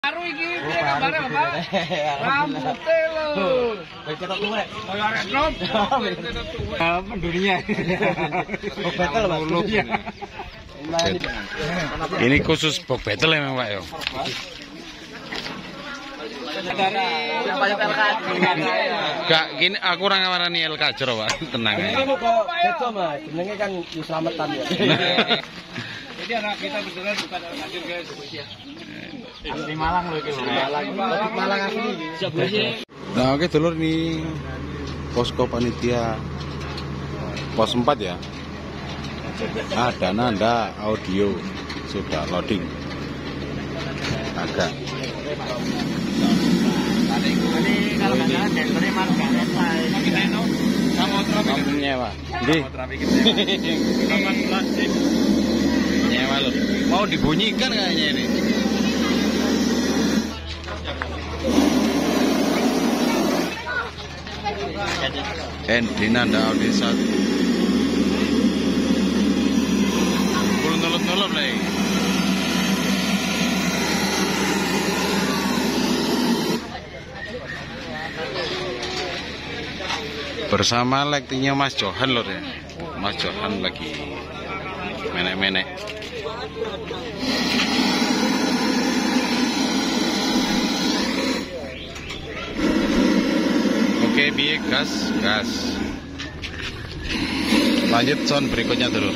Baru iki bareng Pak. Rambute lho. Wis ketok tuwek. Kaya arek drop. Penduninya. Betel Pak. Ini khusus box battle ya Pak ya. Dari Gak gini aku ora ngawarani LK Jero Pak, tenang. ini kok beda Mas, jenenge kan Slametan ya. Jadi anak kita betulan bukan hadir guys. Di Malang loh iki. Malang asli. Nah, oke dulur nih posko panitia pos 4 ya. Ada nanda audio sudah loading. Agak. Ini kalau nggak jalan dari Margaret Kamu nyewa. Di. Nyewa loh. Mau dibunyikan kayaknya ini. Di nanda audio 1. Nulut-nulut lah. Bersama lektinya Mas Johan lor ya. Mas Johan lagi menek-menek. Oke, biye gas. Lanjut sound berikutnya dulu.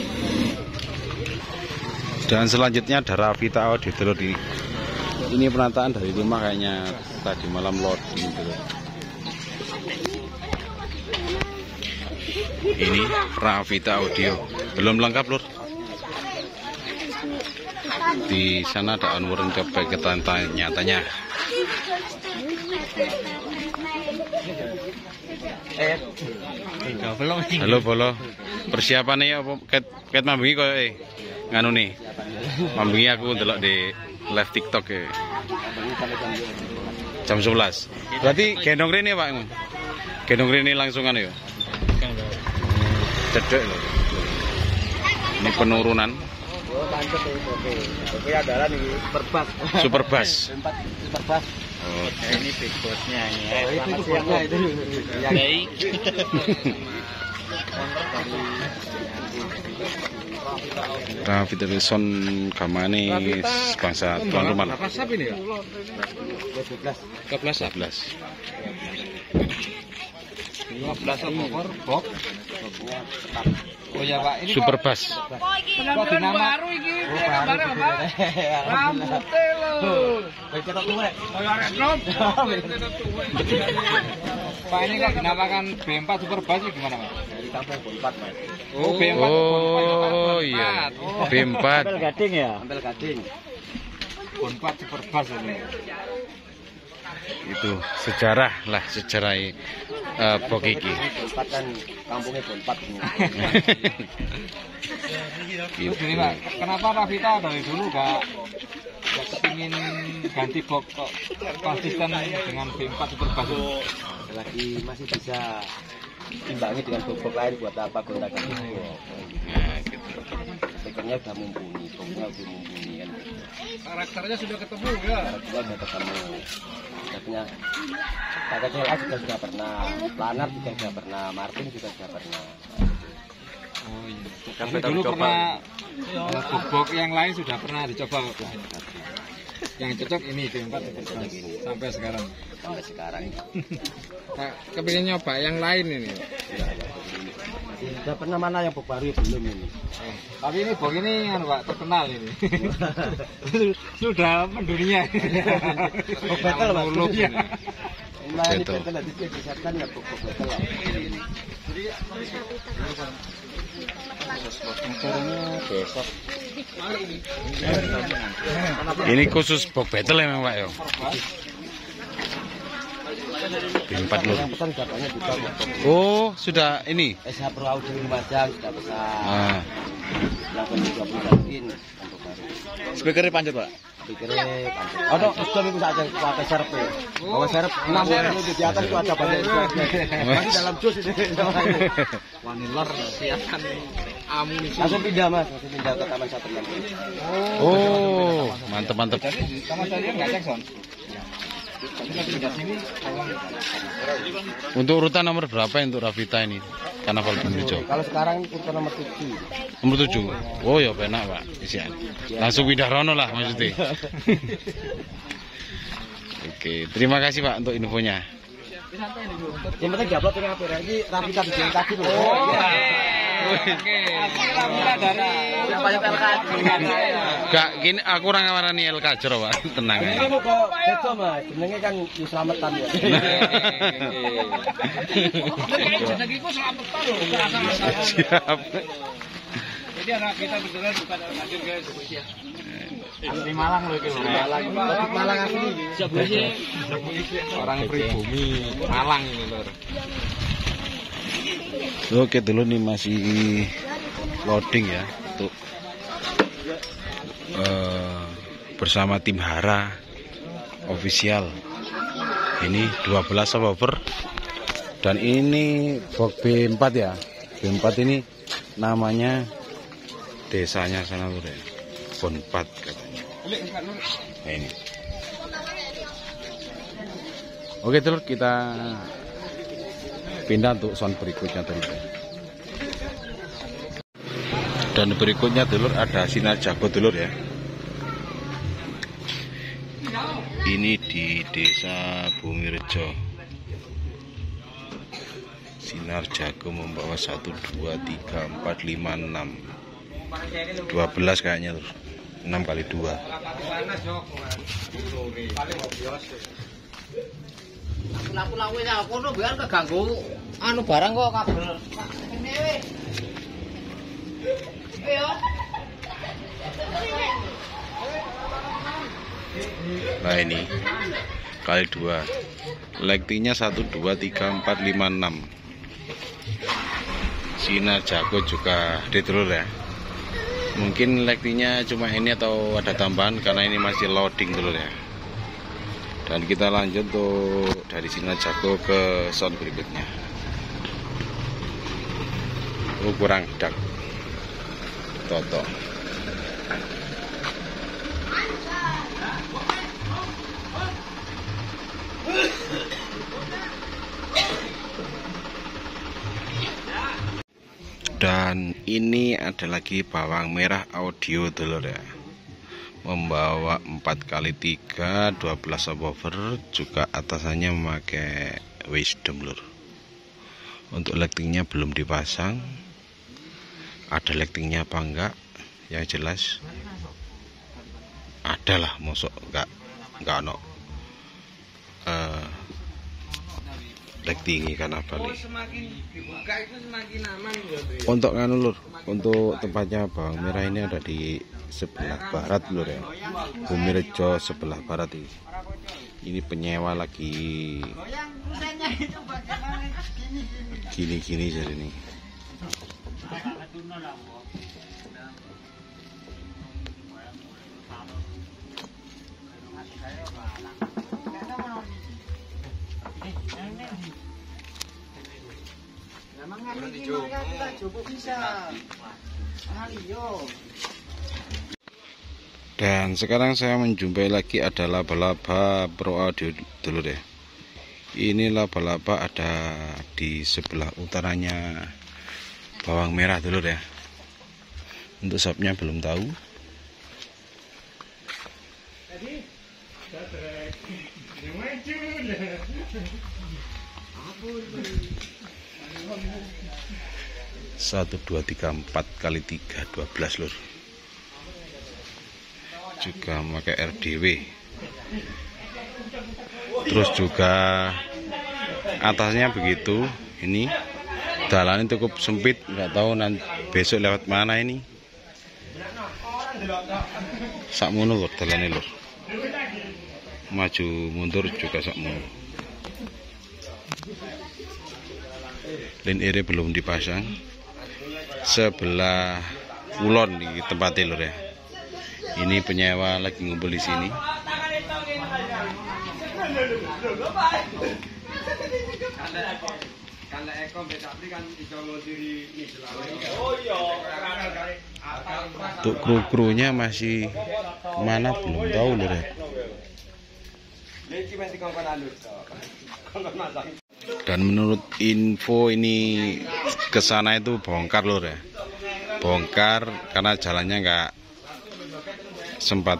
Dan selanjutnya ada Rafita Audio dulu di. Ini penataan dari rumah kayaknya tadi malam loading dulu. Ini Rafita Audio belum lengkap lur. Di sana ada Anwar coba kita nyatanya. Halo bolo. Persiapannya ya ket mambengi koyo nganu nih. Mambengi aku ndelok di live TikTok ya. Jam 11. Berarti gendong rene Pak. Gendong rene langsungan ya. Cedek loh. Ini penurunan. Oke andalan ini Super Bass. Super Bass. Oh, Ini big bossnya ini. Itu bosnya itu. Baik. Rafita Son Kamane bangsa tuan rumah. Berapa sap ini ya? 12. 15 motor box. Oh ya Pak, ini Super Bass. penampilan baru iki. Bareng Pak. Rambute lho. Wis ketok tuwek. Kaya arek drop. Pak ini kok dinamakan B4 Super Bass itu gimana Pak? Dari kampung B4 Pak. Oh B4. Oh iya. B4. Ampel Gading ya? Ampel Gading. B4 Super Bass ini. Itu sejarah Bokiki. B4 kan kampungnya B4 ini. Gitu. Ini Pak, kenapa Rafita dari dulu gak kepingin ganti box kok konsisten dengan B4 Super Bass? Lagi masih bisa imbangi dengan box lain buat apa gonta ganti. Nah, gitu. Spekernya udah mumpuni, boxnya udah mumpuni kan. Karakternya sudah ketemu ya. Karakternya udah ketemu. Paketnya LS juga sudah pernah, Planar juga sudah pernah, Martin juga sudah pernah. Oh iya. Tapi dulu pernah box yang lain sudah pernah dicoba. Yang cocok ini B4 sampai sekarang. Sampai sekarang. Pak, kepingin nyoba yang lain ini. Sudah pernah mana yang box baru belum ini? Tapi ini box ini kan Pak terkenal ini. Sudah mendunia. Box battle Pak. Ya. Ini battle nanti disiapkan ya box battle lah. Besok. Ini khusus box battle ya Pak ya. B4 lur. Yang pesan dapatnya juga. Oh, sudah ini. SH Pro Audio 5 jam sudah pesan. Ah. 820 in untuk baru. Speakernya panjat Pak. Speakernya panjang. Ada sistem itu saja pakai serep ya. Kalau serep 60 di atas itu ada banyak serep. Masih dalam jus ini. Waniler siapkan amunisi. Langsung pindah Mas, langsung pindah ke Taman Satria. Oh, mantep. Jadi Taman Satria nggak cek son. Tapi lagi di sini. Untuk urutan nomor berapa untuk Rafita ini? Karnaval Bumirejo. Kalau sekarang urutan nomor 7. Nomor 7. Oh ya penak Pak, isian. Langsung pindah rono lah maksudnya. Oke, terima kasih Pak untuk infonya. Yang penting diupload ini apa ya? Ini Rafita bikin tadi loh. Oke. Rafita dari yang banyak LKJ. Gak, gini aku orang ngawarani El Kajro Pak, tenang Ini aja. mau kok beto Mas, jenenge kan Slametan ya. Jenengiku Slametan loh, kerasa-rasa. Siap. Jadi anak kita beneran bukan orang Aceh guys. Asli Malang loh itu. Malang asli. Orang pribumi Malang ini lor. Oke dulu nih masih loading ya untuk bersama tim Hara official. Ini 12 subwoofer dan ini box B4 ya. B4 ini namanya desanya sana tuh ya. Bonpat katanya. Nah, ini. Oke dulu kita pindah untuk sound berikutnya dulu. Dan berikutnya dulur ada Sinar Jago dulur ya. Ini di Desa Bumirejo. Sinar Jago membawa 1, 2, 3, 4, 5, 6 12 kayaknya lur. 6 kali 2. Laku-laku ya kono biar keganggu anu barang kok kabel. Nah ini kali 2. Lektingnya 1, 2, 3, 4, 5, 6. Sinar Jago juga dulur ya. Mungkin lektingnya cuma ini atau ada tambahan karena ini masih loading dulu ya. Dan kita lanjut tuh dari Sinar Jago ke sound berikutnya. Kurang dak Toto. Dan ini ada lagi bawang merah audio dulur ya, membawa 4x3 12 subwoofer, juga atasannya memakai Wisdom lur. Untuk lightingnya belum dipasang, ada lightingnya apa enggak yang jelas adalah mosok enggak no lighting karena balik. Untuk nganu lur, untuk tempatnya bawang merah ini ada di sebelah barat lur ya. Bumirejo sebelah barat ini. Ini penyewa lagi gini-gini jadi ini. Dan sekarang saya menjumpai lagi ada laba-laba Pro Audio dulu deh. Ini laba-laba ada di sebelah utaranya bawang merah dulu deh. Untuk shopnya belum tahu. Satu, 2, 3, 4 kali 3, 12 lur. Juga pakai RDW. Terus juga atasnya begitu. Ini jalannya cukup sempit, nggak tahu nanti besok lewat mana ini. Sakmono lur jalannya lur. Maju mundur juga sakmono. Lin ere belum dipasang. Sebelah kulon di tempat lur ya. Ini penyewa lagi ngumpul di sini. Untuk kru-krunya masih mana belum tahu lur ya. Dan menurut info ini ke sana itu bongkar lur ya. Bongkar karena jalannya nggak sempat,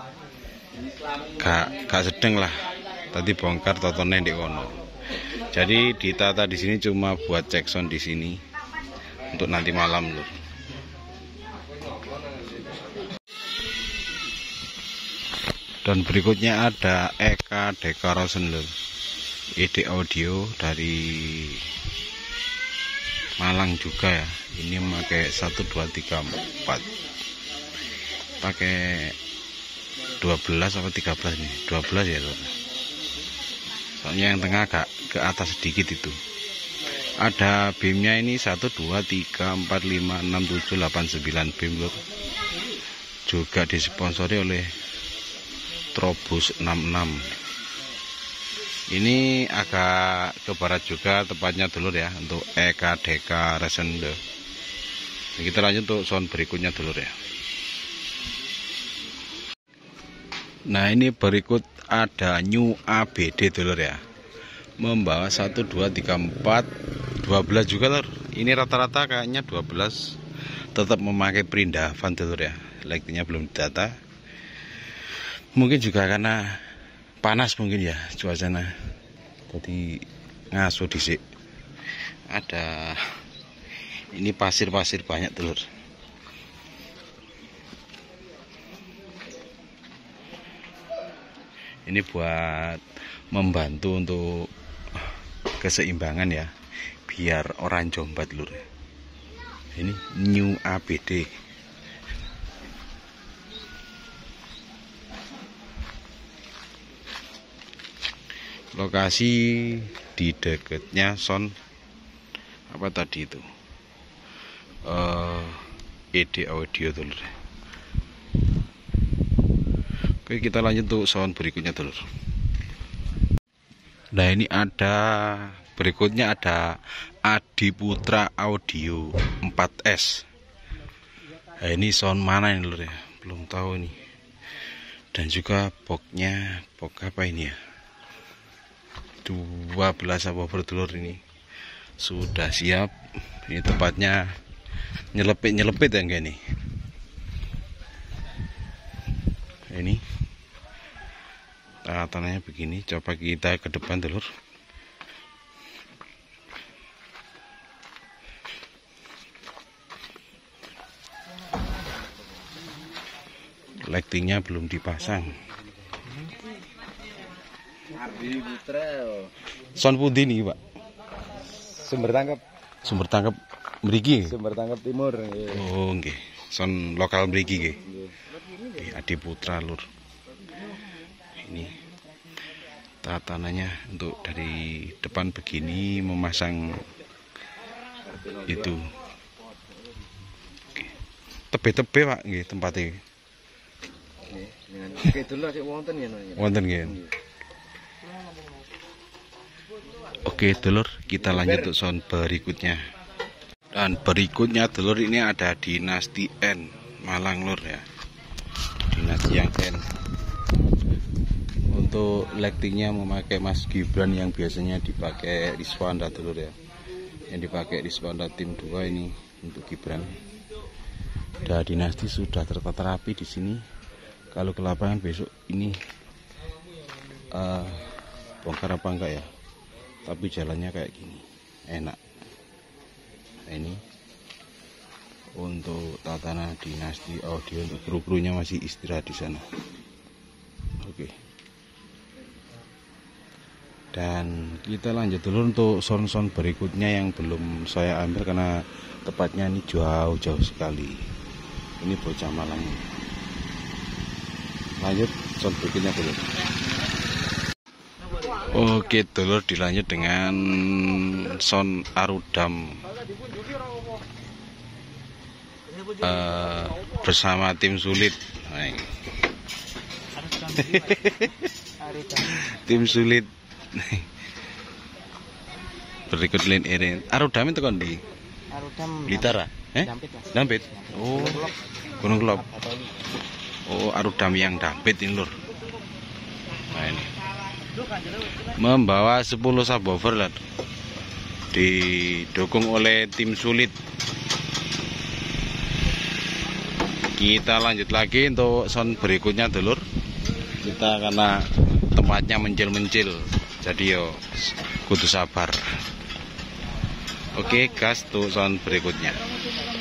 gak sedeng lah. Tadi bongkar totone di kono. Jadi ditata di sini cuma buat cek sound di sini untuk nanti malam lur. Dan berikutnya ada Eka Decoration lur. ID audio dari Malang juga ya. Ini pakai 1 2 3 4. Pakai 12 atau 13 nih. 12 ya lur. Soalnya yang tengah agak ke atas sedikit itu. Ada beamnya ini 1 2 3 4 5 6 7 8 9 beam lur. Juga disponsori oleh Trobus 66. Ini agak ke barat juga tepatnya dulur ya, untuk Eka Decoration. Kita lanjut untuk sound berikutnya dulur ya. Nah ini berikut ada New ABD dulur ya, membawa 1 2 3 4 12 juga lur. Ini rata-rata kayaknya 12. Tetap memakai Prinda Van dulur ya. Lightingnya belum didata. Mungkin juga karena panas mungkin ya cuacanya. Tadi ngaso disik. Ada ini pasir-pasir banyak telur. Ini buat membantu untuk keseimbangan ya, biar orang Jombang lur. Ini New ABD. Lokasi di dekatnya sound apa tadi itu, ID audio dulur. Oke kita lanjut untuk sound berikutnya dulur. Nah ini ada berikutnya ada Adiputra Audio 4S. Nah, ini sound mana ini dulur ya, belum tahu nih. Dan juga boxnya box apa ini ya, 12 subwoofer dulur. Ini sudah siap. Ini tempatnya nyelepit ya enggak nih. Ini tanahnya begini. Coba kita ke depan dulur. Lightingnya belum dipasang. Sound pundi nih pak? Sumber tangkap mriki. Sumber tangkap timur. Oh nggih. Sound lokal mriki nggih. Adiputra lur. Ini tatanannya untuk dari depan begini, memasang itu. Tebe-tebe pak nggih tempatnya. Oke dulur sik wonten ya. Wonten nggih. Oke dulur, kita lanjut untuk sound berikutnya. Dan berikutnya dulur ini ada Dinasti N Malang lur ya. Dinasti yang N. Untuk lightingnya memakai Mas Gibran yang biasanya dipakai Rizwanda dulur ya. Yang dipakai Rizwanda tim 2 ini untuk Gibran. Dan Dinasti sudah tertata rapi di sini. Kalau ke lapangan besok ini bongkar apa enggak ya? Tapi jalannya kayak gini, enak. Nah, ini untuk tatanan Dinasti Audio, untuk kru-krunya masih istirahat di sana. Oke. Dan kita lanjut dulu untuk sound-sound berikutnya yang belum saya ambil karena tepatnya ini jauh-jauh sekali. Ini bocah Malang. Lanjut sound berikutnya dulu. Oke dulur, dilanjut dengan sound Arudam bersama tim sulit. Tim sulit. berikut lin irin. Arudam itu kan di Arudam Blitar, Dampit, Mas. Dampit. Oh, Gunung Kelop. Oh, Arudam yang Dampit ini lur. Nah ini. Membawa 10 subwoofer lah. Didukung oleh tim sulit. Kita lanjut lagi untuk sound berikutnya dulur. Kita karena tempatnya mencil-mencil, jadi yo kudu sabar. Oke, gas tuh sound berikutnya.